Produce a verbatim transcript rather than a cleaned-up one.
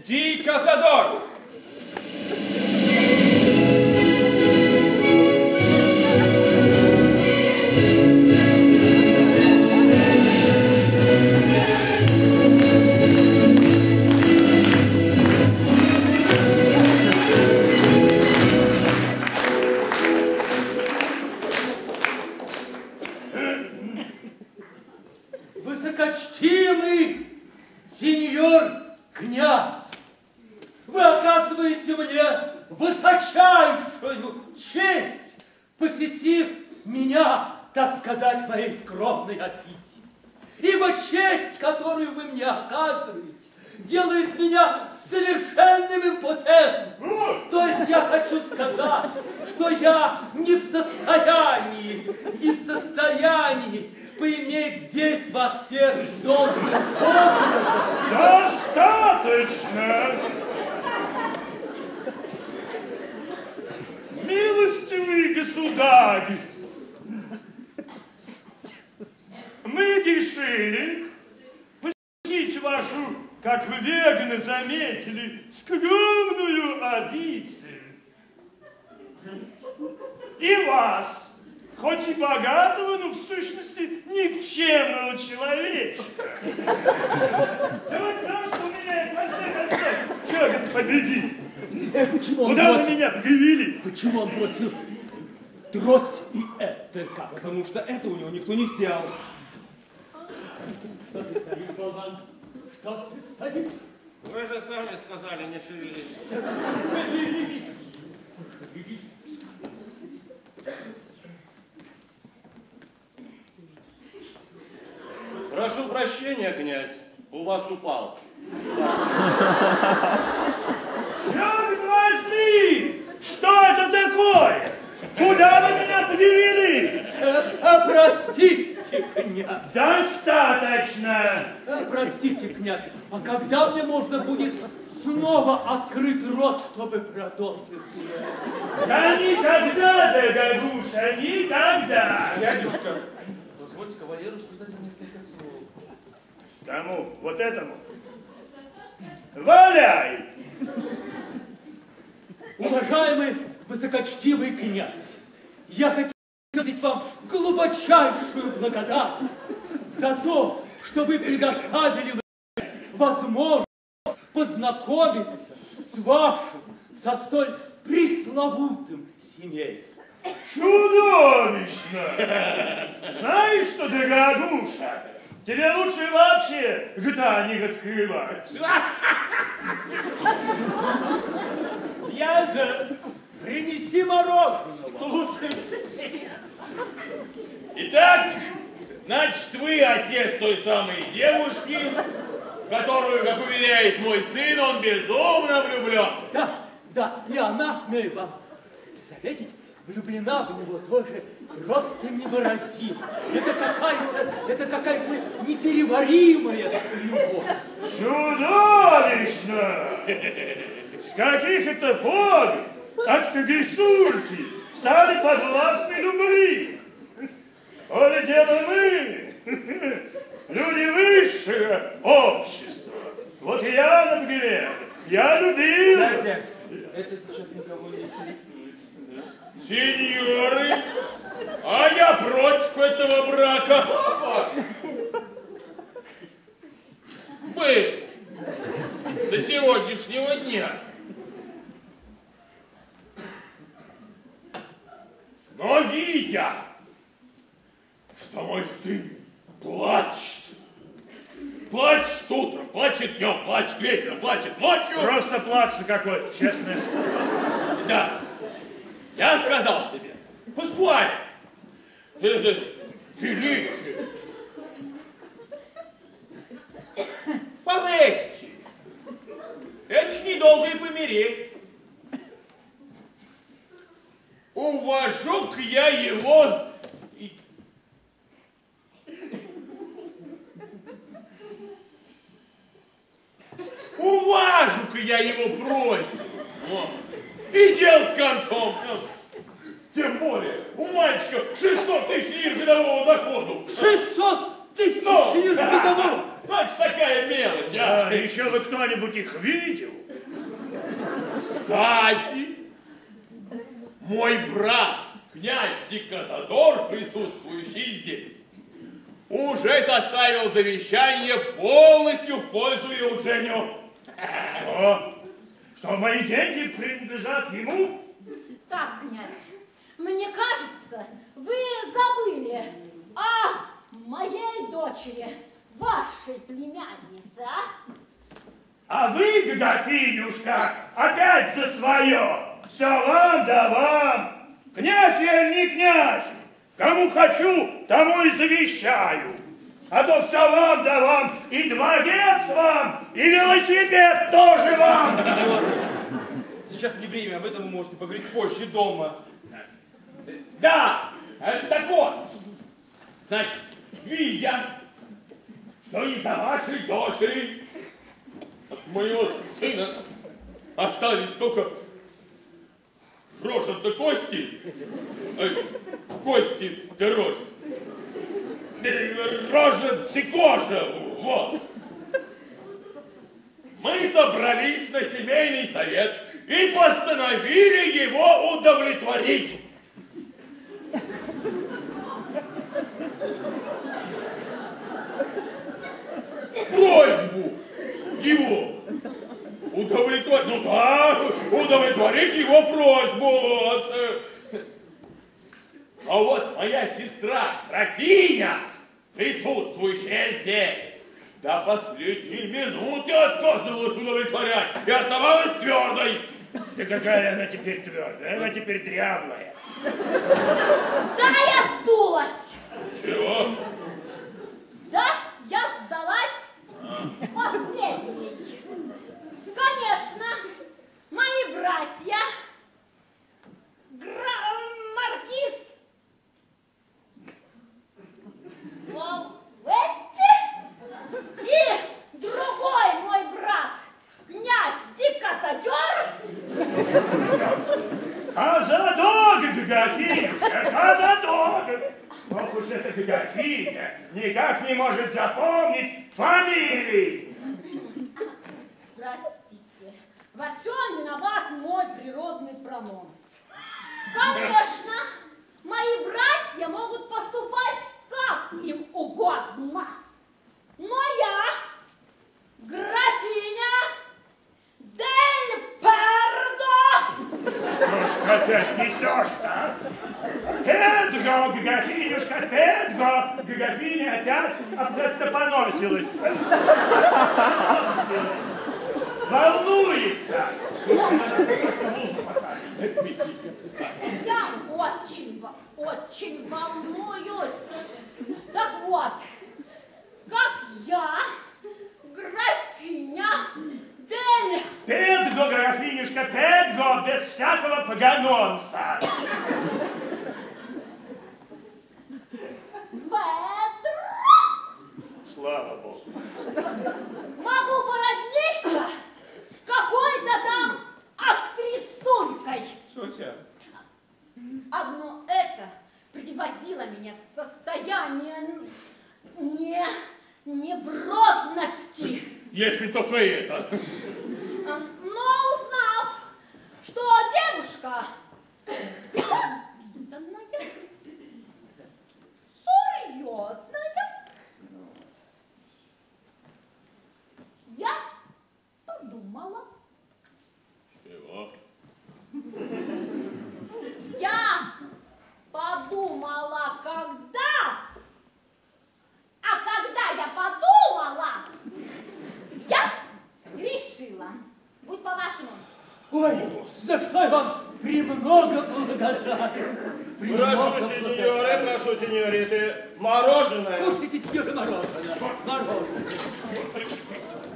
Ди Казадор! Высокочтимый сеньор князь, вы оказываете мне высочайшую честь, посетив меня, так сказать, в моей скромной обители. Ибо честь, которую вы мне оказываете, делает меня совершенным импотентом. То есть я хочу сказать, что я не в состоянии, не в состоянии поиметь здесь во всех должных образах. Достаточно! Милостивый государь, мы решили посетить вашу, как вы верно заметили, скромную обитель. И вас, хоть и богатого, но в сущности никчемного человечка. Да вы спрашиваете у меня, в конце концов, черт победи! Почему он Куда бросил? вы меня привели? Почему он бросил трость и это как? Потому что это у него никто не взял. Что ты стоишь, болван? Что ты стоишь? Вы же сами сказали, не шевелись. Прошу прощения, князь, у вас упал. Черт возьми! Что это такое? Куда вы меня привели? А, простите, князь. Достаточно! А, простите, князь, а когда мне можно будет снова открыть рот, чтобы продолжить? Да никогда, дорогуша, никогда! Дядюшка, позвольте кавалеру сказать вам несколько слов. Тому, вот этому. Валяй! Уважаемый высокочтимый князь, я хотел выразить вам глубочайшую благодарность за то, что вы предоставили мне возможность познакомиться с вашим, со столь пресловутым семейством. Чудовищно! Знаешь что, дорогуша, тебе лучше вообще гта не раскрывать. Я же принеси мороженого. Слушайте. Итак, значит, вы отец той самой девушки, в которую, как уверяет мой сын, он безумно влюблен. Да, да, и она, смею вам заметить, влюблена в него тоже просто невыразимо. Это какая-то, это какая-то непереваримая любовь. Чудовищно! С каких это пор актогисурки стали подвластны любви? Коли дело мы, люди высшего общества. Вот я, например, я любил... Дядя, это сейчас никого не интересует. Сеньоры, а я против этого брака. Вы до сегодняшнего дня. Но видя, что мой сын плачет, плачет утром, плачет днем, плачет вечером, плачет ночью. Просто плакса какой-то, честное слово. Да, я сказал себе, Паскуаль, Феличи, Палетти, это ж недолго и помереть. Увожу-ка я его... и- Уважу-ка я его просьбу. О, и дело с концом. Тем более, у мальчика шестьсот тысяч лир годового дохода. шестьсот тысяч Ну, лир да. годового! Значит, такая мелочь, а? А еще вы кто-нибудь их видел? Кстати, мой брат, князь Диказадор, присутствующий здесь, уже составил завещание полностью в пользу Eugenio. Что? Что мои деньги принадлежат ему? Так, князь, мне кажется, вы забыли о моей дочери, вашей племяннице, а? А вы, графинюшка, опять за свое. Все вам да вам. Князь я или не князь? Кому хочу, тому и завещаю. А то все вам да вам, и дворец вам, и велосипед тоже вам. Сейчас не время, об этом вы можете поговорить позже дома. Да, э, так вот, значит, видя, что из-за вашей дочери, моего сына, остались только рожа да кости, э, кости да рожа, э, рожа да кожа, вот. Мы собрались на семейный совет и постановили его удовлетворить. Просьбу его удовлетворить, ну да, удовлетворить его просьбу. Вот. А вот моя сестра, графиня, присутствующая здесь, до последней минуты отказывалась удовлетворять и оставалась твердой. Да какая она теперь твердая, она теперь дряблая. Да, я сдулась. Чего? Да, я сдалась последней. Конечно, мои братья, гра... маркиз Волветти и другой мой брат, князь Диказадор. Казадок, графинюшка, Казадок. Ох уж эта графиня никак не может запомнить фамилии. Простите, во всем виноват мой природный прононс. Конечно, мои братья могут поступать как им угодно, но я, графиня Дель Пердо. Что ж ты опять несешь-то? Педро, графинюшка, Педро, графиня опять опростопоносилась. Волнуется. Я очень, очень волнуюсь. Так вот, как я, графиня Дель... Педро, графинюшка, Педро, без всякого погононса. Педро. Слава Богу. Могу породниться с какой-то там актрисулькой. Что у тебя? Одно это приводило меня в состояние не, невротности. Если только это. Но узнав, что девушка воспитанная, серьезная, я подумала. Чего? Я подумала, когда, а когда я подумала, я решила, будь по-вашему. Ой, за что я вам премного благодарен. Прошу, сеньоры, прошу, сеньориты, мороженое. Кушайте, сеньоры, мороженое. Мороженое.